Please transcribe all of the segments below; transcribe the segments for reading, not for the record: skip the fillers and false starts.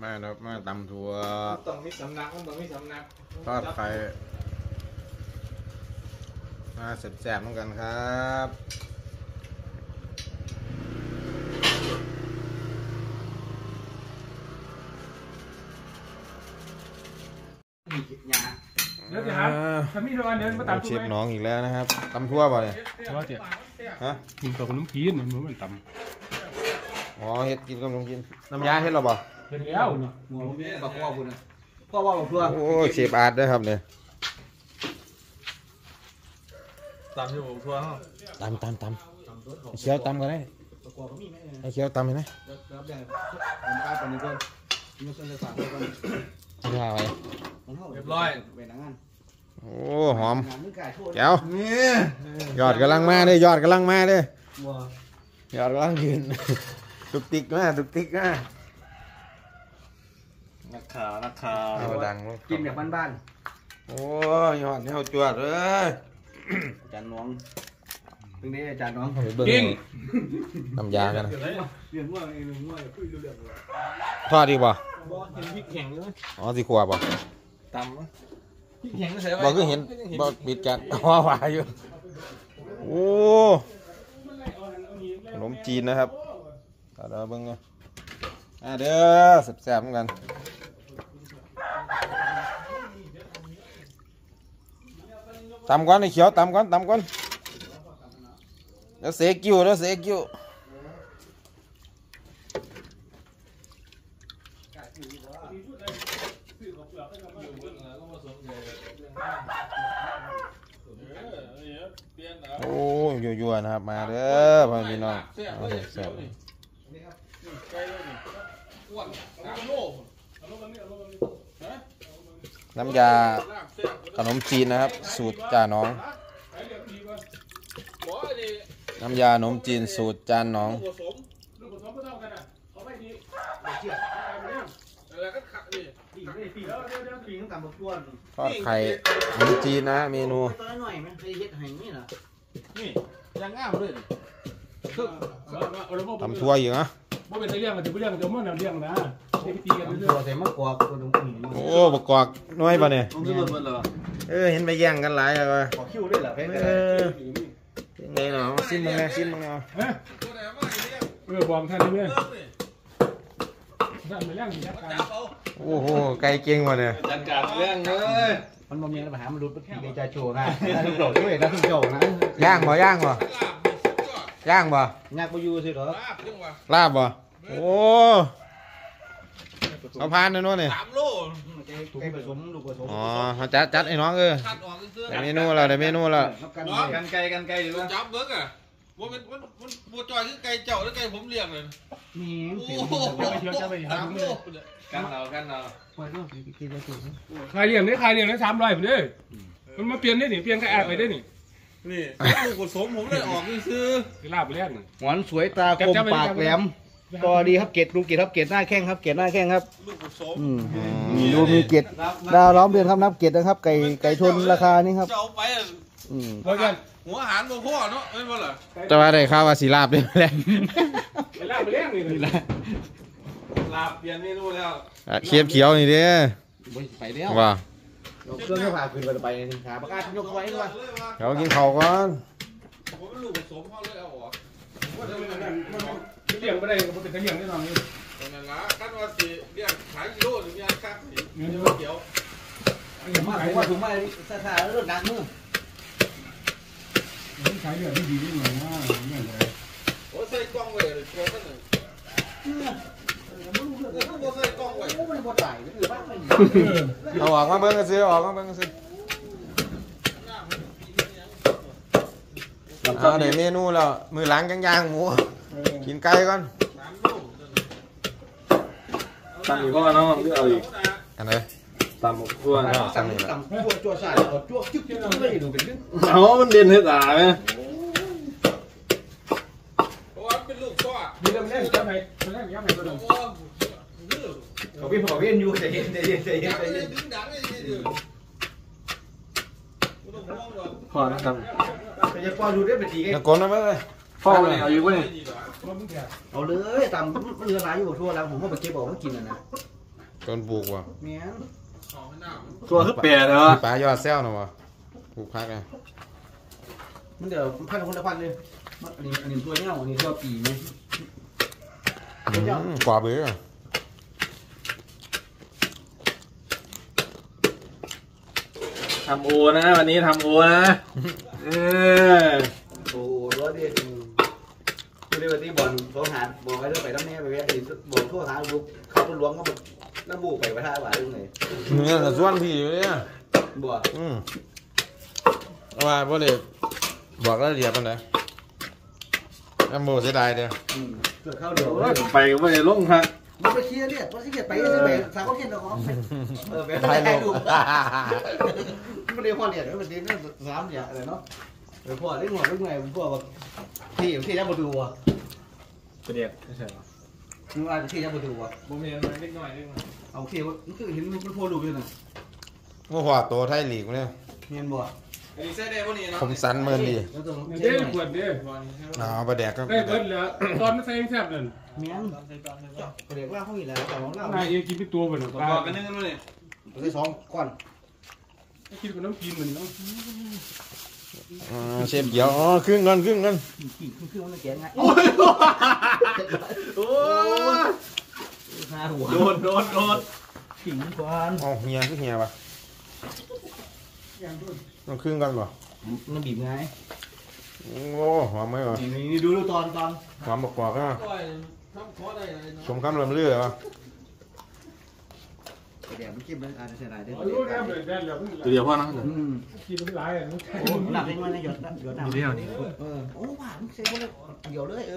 มาครับมาตำถั่วต้องมีสำนักต้องมีสำนักทอดไข่มาแซ่บๆเหมือนกันครับแล้วจะหาทำมีทุกอันเดินมาตำถั่วเชฟน้องอีกแล้วนะครับตำทั่วป่ะเนี่ยว่าเจ๊ฮะกินกับขนมจีนมันตำอ๋อเฮ็ดกินกับขนมจีนน้ำยาเฮ็ดหรอบ่เฮ็ดแล้วเนาะบักว่าคุณนะพ่อว่าบักทั่วโอ้เชฟอาร์ตด้วยครับเนี่ยตำอยู่บักทั่วตำเคี้ยวตำกันได้ไอ้เคี้ยวตำเห็นไหมรับอย่างผมกล้าปนนี้ก่อนไม่ใช่จะสั่งก่อนว่าไปเรียบร้อยเป็นงานโอ้หอมแก้ว ยอดกำลังมาเลยยอดกำลังมาเลยยอดกำลังยืนตุกติกมาตุกติกมานักข่าวเอาดังกินแบบบ้านๆโอ้ยอดเนี่ยจวดเลยอาจารย์น้องตรงนี้อาจารย์น้องกินน้ำยากันเรื่องว่าเรื่องว่าคุยเรื่องทอดดีป่ะเห็นพริกแข็งเลยอ๋อสีขวบป่ะตำพริกแข็งก็ใส่ไว้บอกก็เห็นบอกปิดกันว่าหวานอยู่โอ้ขนมจีนนะครับเดี๋ยวเบิ่งกันเด้อแซ่บๆเหมือนกันตำก้อนไอ้เขียวตำก้อนแล้วเสกิ้วโอ้ยั่วๆนะครับมาเด้อพ่อพี่น้องแซ่บน้ำยาขนมจีนนะครับสูตรจ่าน้องน้ำยาขนมจีนสูตรจานน้องทอดไข่ขนมจีนนะเมนูนี่ยังง่ามเลยทำทั่วอยู่นะบ่เป็นเรื่องกันจะเรื่องจะมั่วเรื่องนะเฮ็ดพิธีกันเรื่อยๆแต่มากกว่าตัวนึงโอ้ประกอบน้อยป่ะเนี่ยเห็นไปแย่งกันหลายเลยขอคิวด้วยเหรอไงเนาะซิมมึงเนาะบอกท่านนี่ท่านมาเรื่องจัดการโอ้โหไก่เก่งว่ะเนี่ยจัดการเรื่องเลยมันบ่มีปัญหามันรุดปีในใจโชว์นะทุกโจด้วยนะทุกโจนะย่างบ่ย่างบ่ยากบ่อยู่สิเหรอลาบบ่โอ้เอาพานเลยนู้นนี่ 3 โลไก่ผสมลูกผสมอ๋อจัดไอ้น้องได้เมนูแล้วกันไก่หรือว่าจับเบิ้งอ่ะว่ามันบัวจอยคือไก่เจ้าหรือไก่ผมเลี้ยงเลยนี่จะไปหา 3 โลกันเอาปล่อยลูกกินได้ถูกใครเลี้ยงได้300ผมเด้อมันมาเปลี่ยนได้นี่เปลี่ยนก็แอบไปได้นี่นี่ลูกผสมผมเลยออกซื้อลาบไปแล้วหวานสวยตาคมปากแหลมก็ดีครับเกล็ดดูเกล็ดครับเกล็ดหน้าแข้งครับเกล็ดหน้าแข้งครับลูกผสมดูมีเกล็ดดาวล้อมเดือนครับนับเกล็ดนะครับไก่ชนราคานี่ครับจะเอาไปหัวอาหารบ่พ่อเนาะไม่บ่ล่ะจะว่าได้ข้าวว่าสีลาบด้วยแหละลาบไปแล้วนี่ลาบเปลี่ยนเมนูแล้วเขียวนี่เด้อไปแล้วว่าเครื่องพาขึ้นไปสินค้าประกาศยกไว้ด้วยเขากินข้าวก่อนผมเป็นลูกผสมเขาเลยเอาออกเลี้ยงไม่ได้ก็เป็นเลี้ยงได้ตอนนี้ตอนนั้นละขั้นว่าสิเลี้ยงขายกิโลหรือยังครับเงินเขียวถุงมาสถานเรื่องดังมือใช้เรื่องที่ดีด้วยนะเนี่ยเลยโอ้ใส่กล้องไว้เลยโชว์กันหนึ่งเอาออกมาเบิ่งกันซื้อเอาเดี๋ยวเมนูแล้วมือล้างย่างหมูกินไก่ก่อนตำอีกว่าน้องเอาอีกอันไหนตำหมกทั่วตำจั่วชาจั่วจึ๊กเลยดูเป็นนึงเอามันเด่นให้ตาไหมเพราะว่าเป็นลูกก้อนดีแล้วมันเล่นยังไงตัวนึงเขาเวียนอยู่ใจเย็นพอนะครับจะป้อนดูได้เป็นทีไงกลนะมั้ยพ่อเลยเอาอยู่ป่ะเนี่ยเอาเลยตำเรือร้ายอยู่ทั่วแล้วผมก็ไปเก็บบอกว่ากินนะต้นปลูกว่ะเมียนตัวคือแปดเหรอปลายอดแซวนะวะปลูกพักไงมันเดี๋ยวพันคนละพันเลยอันนี้ตัวเนี้ยอันนี้ตัวปีไหมกว่าเบื่อทำโอนะวันนี้ทำโอนะโอ้รถดิไม่ได้วันนี้บอลเขาหาบอกให้เราไปน้ำแน่ไปแวะบอลทั่วหาบุกเขาตัวล้วงก็แบบน้ำบุกไปท่าหวานตรงไหนเนื้อกับส่วนพี่อยู่เนี่ยบ่ว่าพ่อเลยบอกแล้วเดียบมันเลยน้ำโมเสียดายเดียวเกิดเข้าเดี๋ยวไปก็ไม่ได้ลงฮะมันไปเคลียร์เนี่ยมันเคลียร์ไปก็จะไปสาวเขาเขียนเราของไปได้ดูไม่ได้พ่อเนี่ยมันเป็นเรื่องซ้ำอย่างอะไรเนาะพ่อเล่นหัวเล่นไงพ่อแบบที่จะมาดูอ่ะประเดี๋ยวไม่ใช่หรอนึกว่าที่จะมาดูอ่ะผมเห็นเล็กน้อยเล็กน้อยเอาที่มันคือเห็นมันโพลูกอยู่น่ะเมื่อหัวโตไทยลีกเนี่ยเมียนบ่อันนี้ใส่ได้ป่ะนี่เนาะผมสันเมินดีแล้วตรงเด้ขวดเด้เอาไปแดกก็ได้เบิร์ดแล้วตอนนั้นใส่แซ่บนั่นเมียนเด็กว่าเขาอีกแล้วแต่ของเรานายเอกินเป็นตัวเหมือนบอกกันนึงกันเลยได้สองก้อนกินกับน้ำกินเหมือนน้เชฟเดี๋ยวอ๋อครึ่งกันครึ่งกันคือมันแก่ง่ายโอ้ยหาหัวโดนขิงก้อนอ๋อเฮียคือเฮียปะต้องครึ่งกันป่ะมันบีบไงโอ้หอมไหมวะนี่ดูตอนหอมบอกๆก็ก้อยทำขอได้เลยชมคำเริ่มเรื่อยป่ะเดี๋ยวมันกินมันอาจจะเสียดายได้รู้แล้วเลยได้แล้วตัวเดียวพ่อนะกินเป็นไรอ่ะโอ้หนักเลยมันหยดน้ำเดียวนี่โอ้หวานเสียเลยเดี๋ยวเลย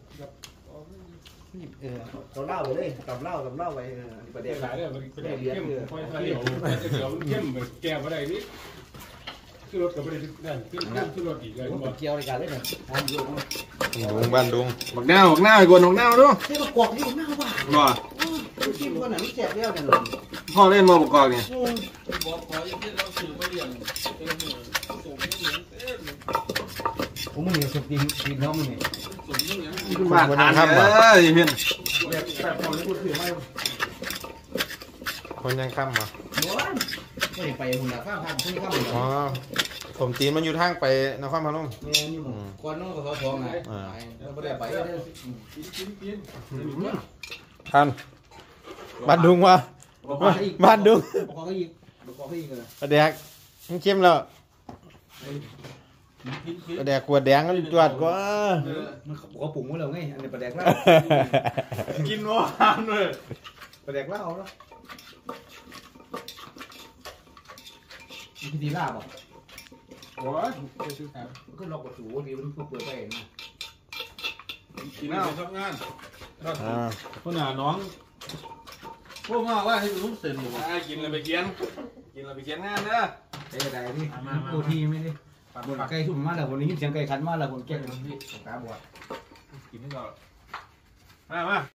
เราเล่าไปเลยกับเล่าไปประเดี๋เดี๋ยยว วหลายเลยมันเข้มค่อยๆเดี๋ยวมันเข้มเหมือนแก้วอะไรนี่คือรถกับไม่ได้นั่นคือรถอีกเลยมันเกี่ยวในการเล่นเนี่ยทำอยู่ดุงบ้านดุงบักหน้าไอ้กวนบักหน้าด้วยนี่มันกอกนี่หน้าหวานบ่กินก้อนไหนมันแสบแล้วเนี่ยพ่อเล่นมาประกอบเนี่ยบอกขอยังที่เราสื่อมาเรียนเป็นเหมือนส่งให้เหมือนเต้นผมมึงเนี่ยสุดจริงกินน้องมึงเนี่ยส่งยังไงบ้านทานเอ้ยเพื่อนแบบพอที่พูดถึงไม่คนยังค่ำป่ะไม่ไปหุ่นละข้าวทางที่ข้าวหุ่นอ๋อผมตีนมันอยู่ทางไปนครพนมเนี่ยนี่มึงก้อนน้องกับเขาทองไงไม่ได้ไปท่านบ้านดุงวะบ้านดุงขอเขาอีกขอเขาอีกเลยแดกมันเข้มแล้วแดกขวดแดงกันจวดกว่ามันเขาปรุงไว้แล้วไงอันนี้ปลาแดกเหล้ากินหวานเลยปลาแดกเหล้าแล้วมีดีลาบอ่ะโอ้ยก็ล็อกประตูดีมันเปิดไปเองนะกินข้าวทำงานคนหนาน้องพวกมาว่าให้รู้เสร็จหมดกินเลยไปเขียนงานเด้อไอ้ใดนี่โคทีไม่ได้บนไก่สุ่มมาแล้ววันนี้เสียงไก่ขันมาแล้วบนแก้วมันพี่ตาบวชกินให้ก่อนมา